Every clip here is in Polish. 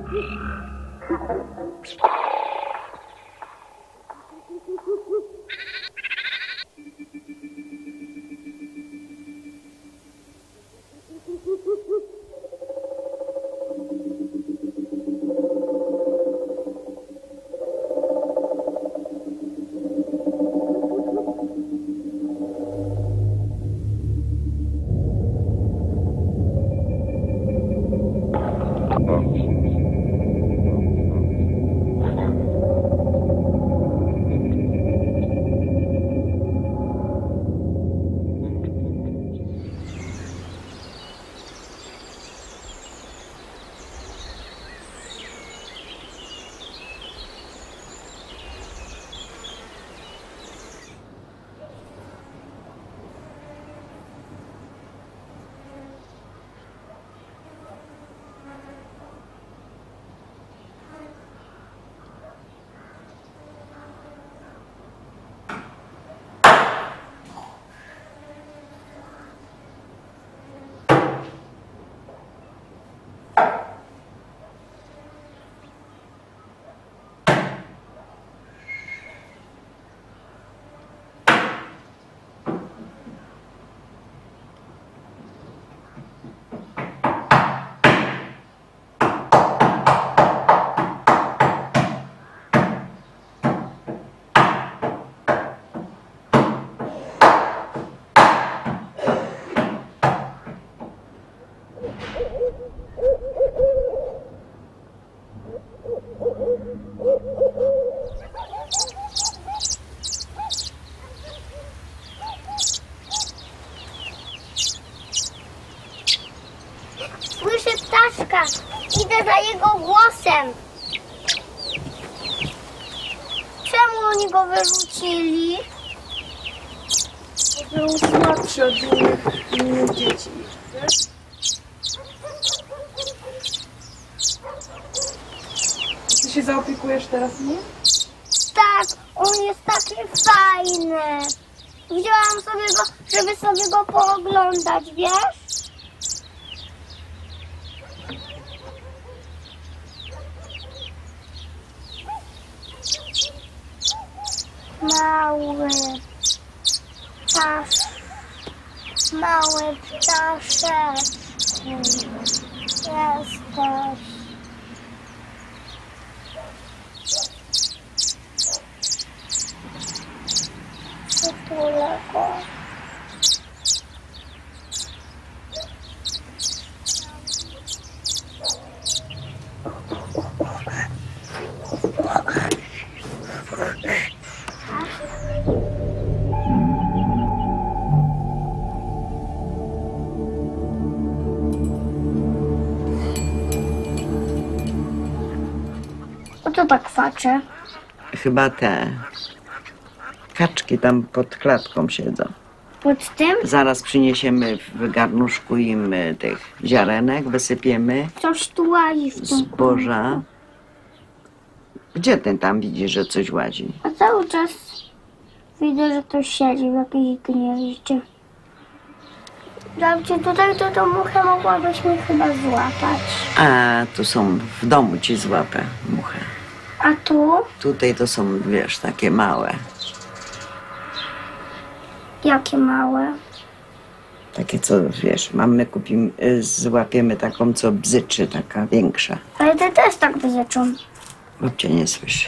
Słyszę ptaszka. Idę za jego głosem. Czemu oni go wyrzucili? Był słabszy od innych dzieci. Ty się zaopiekujesz teraz nim? Tak, on jest taki fajny. Wzięłam sobie go, żeby sobie go pooglądać, wiesz? Mały ptaszeczku, jesteś. Przytulę go. O co tak kwacze? Chyba te kaczki tam pod klatką siedzą. Pod tym? Zaraz przyniesiemy w garnuszku im tych ziarenek, wysypiemy Coś tu łazi w tym. zboża. Gdzie ten tam widzi, że coś łazi? A cały czas widzę, że ktoś siedzi w jakiejś gnieździe. Dajcie tutaj, to tą muchę mogłabyśmy chyba złapać. A tu są, w domu ci złapę muchę. A tu? Tutaj to są, wiesz, takie małe. Jakie małe. Takie co, wiesz, mamy, kupimy, złapiemy taką, co bzyczy, taka większa. Ale te też tak bzyczą. Babcia nie słyszy.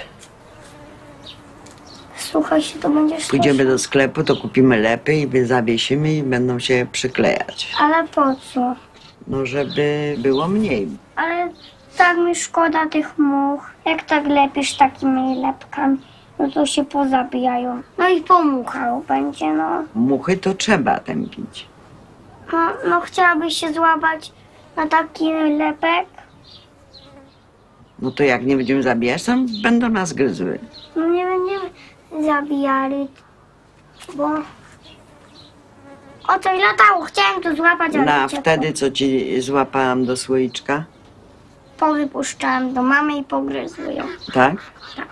Słuchaj się, to będziesz Pójdziemy słyszał. do sklepu, to kupimy lepy i zawiesimy i będą się przyklejać. Ale po co? No, żeby było mniej. Ale tak mi szkoda tych much. Jak tak lepisz takimi lepkami, no to się pozabijają. No i pomuchał będzie, no. Muchy to trzeba tępić. No chciałabyś się złapać na taki lepek? No to jak nie będziemy zabijać, to będą nas gryzły. No nie będziemy zabijali, bo... O coś latało, chciałem to złapać, ale Na uciekło. wtedy, co ci złapałam do słoiczka, Powypuszczałem do mamy i pogryzły ją. tak? Tak.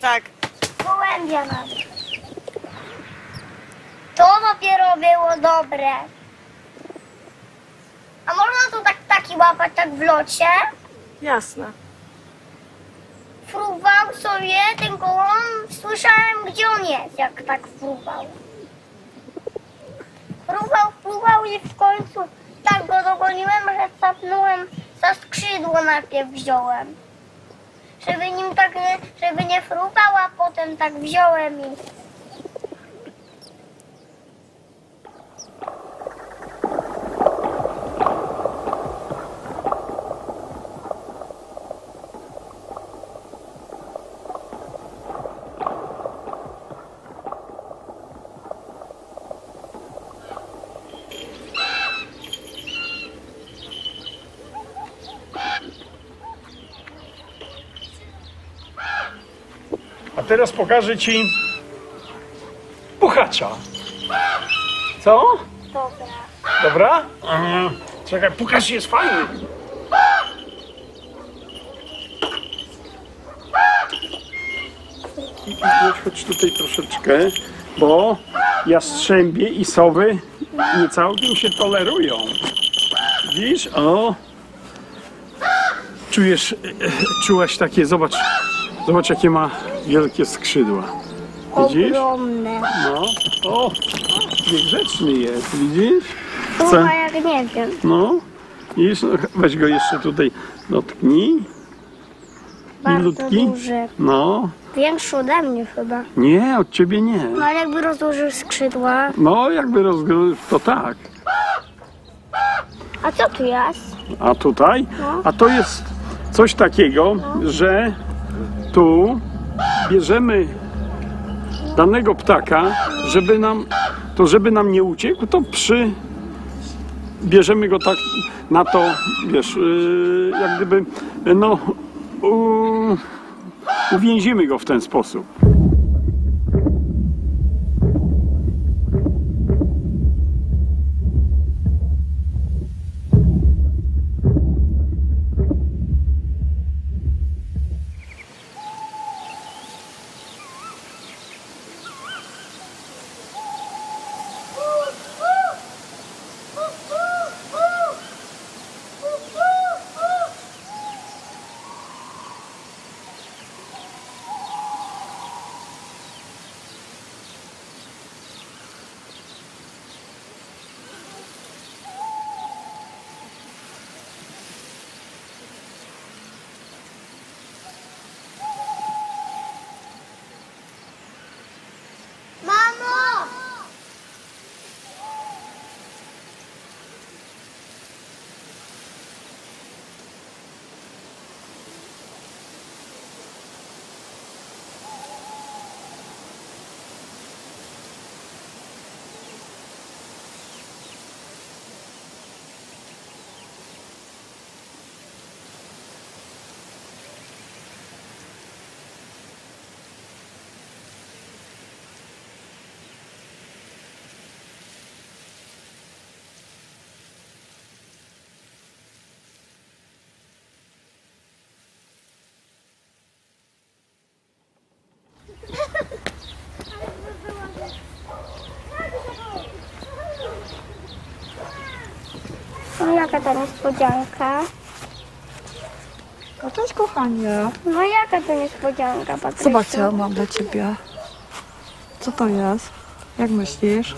tak. Gołębia nawet. To dopiero było dobre. A można tu tak ptaki łapać tak w locie? Jasne. Fruwał sobie, tylko on słyszałem, gdzie on jest, jak tak fruwał. Fruwał i w końcu tak go dogoniłem, że capnąłem za skrzydło najpierw wziąłem. Żeby nie fruwał, a potem tak wziąłem i... A teraz pokażę ci puchacza. Co? Dobra. Dobra? Czekaj, puchacz jest fajny. Chodź tutaj troszeczkę, bo jastrzębie i sowy nie całkiem się tolerują. Widzisz? O! Czułaś takie, zobacz jakie ma wielkie skrzydła. Widzisz? Ogromne. No, o, niegrzeczny jest, widzisz? Chyba jak nie wiem. No, widzisz, no, weź go jeszcze tutaj dotknij. Bardzo Milutki. duży. No, Większy ode mnie chyba. nie, od ciebie nie. No ale jakby rozłożył skrzydła. No, jakby rozgryzł, to tak. A co tu jest? A tutaj? A to jest coś takiego, że tu bierzemy danego ptaka, żeby nam nie uciekł, to bierzemy go tak na to, wiesz, jak gdyby, no, uwięzimy go w ten sposób. Mamo! No jaka to niespodzianka? No cześć kochanie. No jaka to niespodzianka, Patrysiu? Zobacz co ja mam dla ciebie. Co to jest? Jak myślisz?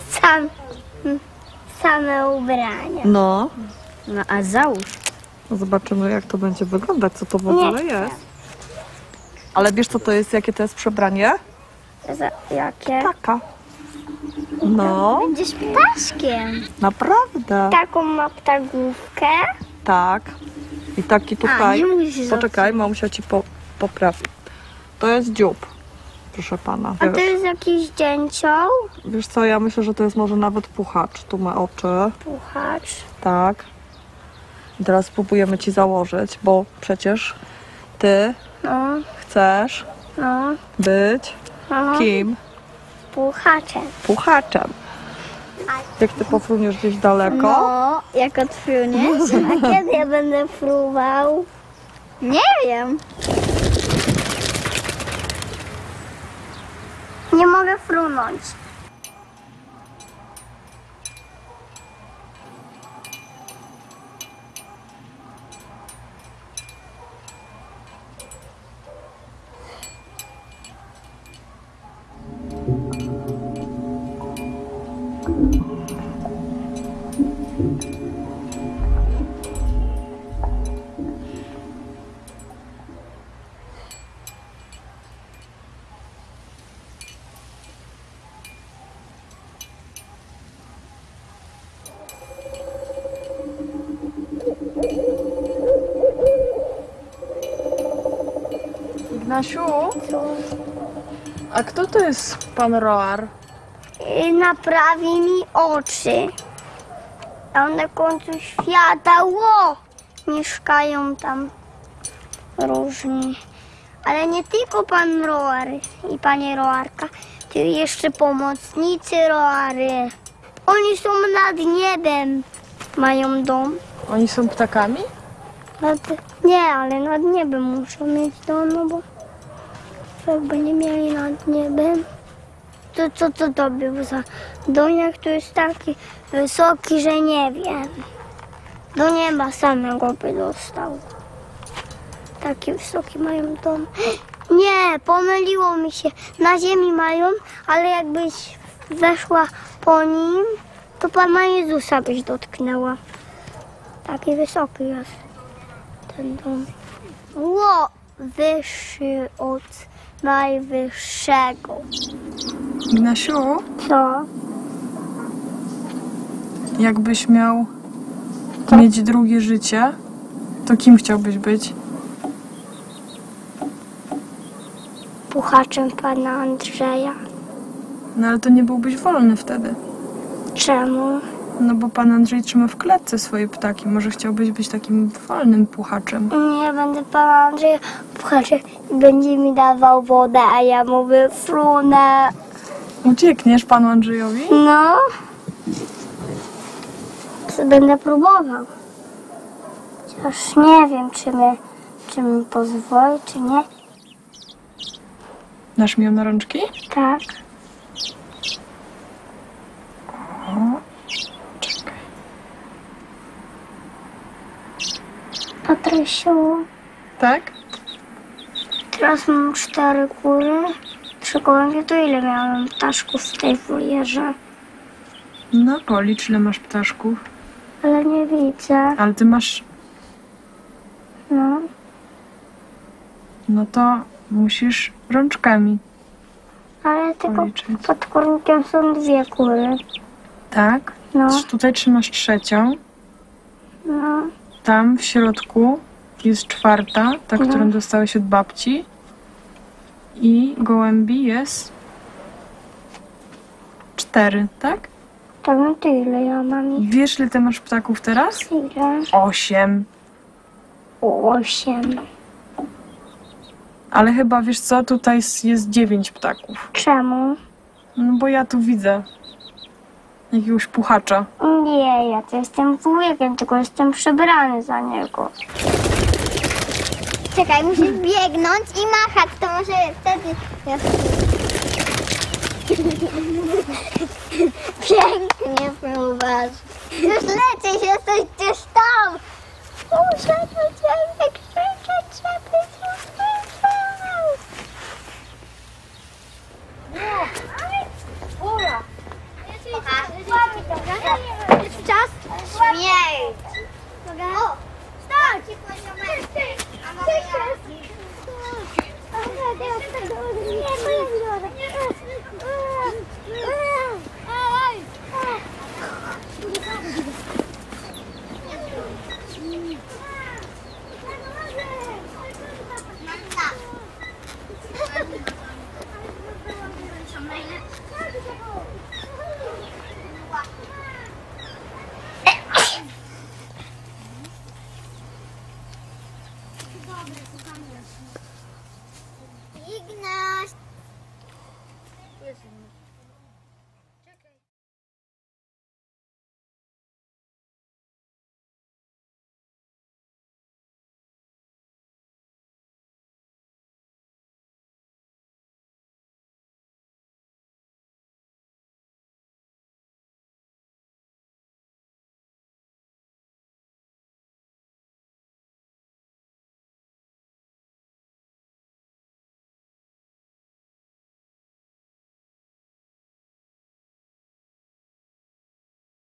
Same ubrania. No. No a załóż. Zobaczymy jak to będzie wyglądać, co to w ogóle jest. Ale wiesz co to jest, jakie to jest przebranie? Jakie? Taka. No, Będziesz ptaszkiem. naprawdę. Taką ma ptagłówkę. Tak. I taki tutaj. nie musisz Poczekaj, mamusia ci poprawi. To jest dziób, proszę pana. A to jest jakiś dzięcioł? Wiesz co, ja myślę, że to jest może nawet puchacz. Tu ma oczy. Puchacz. Tak. I teraz spróbujemy ci założyć, bo przecież ty No, chcesz być no. kim? Puchaczem. Puchaczem. Jak ty pofruniesz gdzieś daleko? No, jak odfruniesz? A kiedy ja będę fruwał? Nie wiem. Nie mogę frunąć. Ignasiu, a kto to jest pan Roar? Naprawi mi oczy. Tam na końcu świata, mieszkają tam różni. Ale nie tylko pan Roar i pani Roarka, to jeszcze pomocnicy Roary. Oni są nad niebem, mają dom. Oni są ptakami? Nie, ale nad niebem muszą mieć dom, no bo jakby nie mieli nad niebem. To co to był za doniak? To jest taki wysoki, że nie wiem. Do nieba samego by dostał. Taki wysoki mają dom. Nie, pomyliło mi się. Na ziemi mają, ale jakbyś weszła po nim, to Pana Jezusa byś dotknęła. Taki wysoki jest ten dom. Wyższy od najwyższego. Ignasiu, Co? jakbyś miał mieć drugie życie, to kim chciałbyś być? Puchaczem Pana Andrzeja. No ale to nie byłbyś wolny wtedy. Czemu? No bo pan Andrzej trzyma w klatce swoje ptaki. Może chciałbyś być takim wolnym puchaczem. Nie, będę Pana Andrzeja puchaczem i będzie mi dawał wodę, a ja mu wyfrunę. Uciekniesz panu Andrzejowi? No. Będę próbował. Chociaż nie wiem, czy mi pozwoli, czy nie. Dasz mi ją na rączki? Tak. Czekaj. Patrysiu, Tak? teraz mam 4 kury, 3 gołębie, to ile miałem ptaszków w tej wolierze? No policz, ile masz ptaszków. Ale nie widzę. Ale ty masz... No. No to musisz rączkami. Ale tylko Policzyć. pod kornikiem są 2 kury. Tak? No. Tutaj trzymasz trzecią. No. Tam w środku jest 4, ta, którą dostałeś od babci. I gołębi jest 4, tak? Tak, no to ile ja mam ich? Wiesz, ile ty masz ptaków teraz? Ile? 8. 8. Ale chyba, wiesz co, tutaj jest 9 ptaków. Czemu? No bo ja tu widzę jakiegoś puchacza. Nie, ja to jestem wujkiem, tylko jestem przebrany za niego. Czekaj, musisz biegnąć i machać, to może wtedy... Pięknie próbowasz. Już lecisz, jesteś gdzieś tam. Muszę do ciebie krzyczeć, żeby cię usłyszał. Jest czas? Śmierć. O, stać! Ignaś!